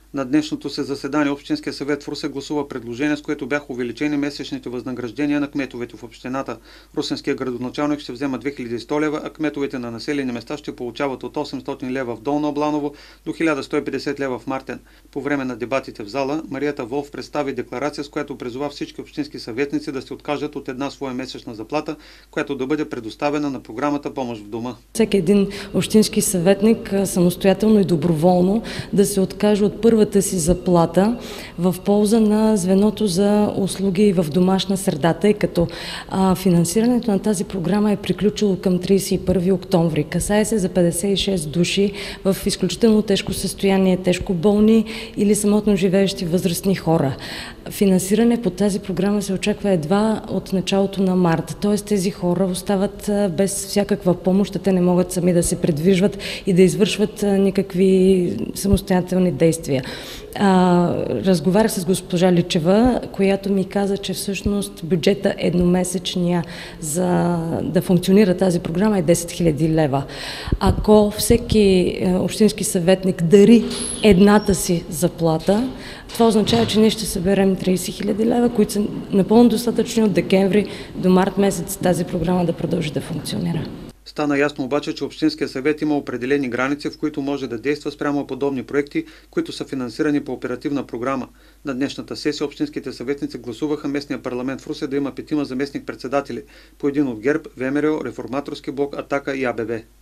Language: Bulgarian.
На днешното се заседание Общинския съвет в Русе гласува предложение, с което бяха увеличени месечните възнаграждения на кметовете в общината. Русенския градоначалник ще взема 2100 лева, а кметовете на населени места ще получават от 800 лева в Долно Обланово до 1150 лева в Мартен. По време на дебатите в зала, Марията Волф представи декларация, с която призова всички общински съветници да се откажат от една своя месечна заплата, която да бъде предоставена на програмата Помощ в дома. Всеки един общински съветник самостоятелно и доброволно да се откаже от първата си заплата в полза на звеното за услуги в домашна среда, тъй като финансирането на тази програма е приключило към 31 октомври. Касае се за 56 души в изключително тежко състояние, тежко болни или самотно живеещи възрастни хора. Финансиране по тази програма се очаква едва от началото на март, т.е. тези хора остават без всякаква помощ, те не могат сами да се придвижват и да извършват никакви самостоятелни действия. Разговарях с госпожа Личева, която ми каза, че всъщност бюджета едномесечния за да функционира тази програма е 10 000 лева. Ако всеки общински съветник дари едната си заплата, това означава, че ние ще съберем 30 000 лева, които са напълно достатъчни от декември до март месец тази програма да продължи да функционира. Стана ясно обаче, че Общинския съвет има определени граници, в които може да действа спрямо подобни проекти, които са финансирани по оперативна програма. На днешната сесия общинските съветници гласуваха местния парламент в Русе да има 5 заместник-председатели, по един от ГЕРБ, ВМРО, Реформаторски блок, Атака и АБВ.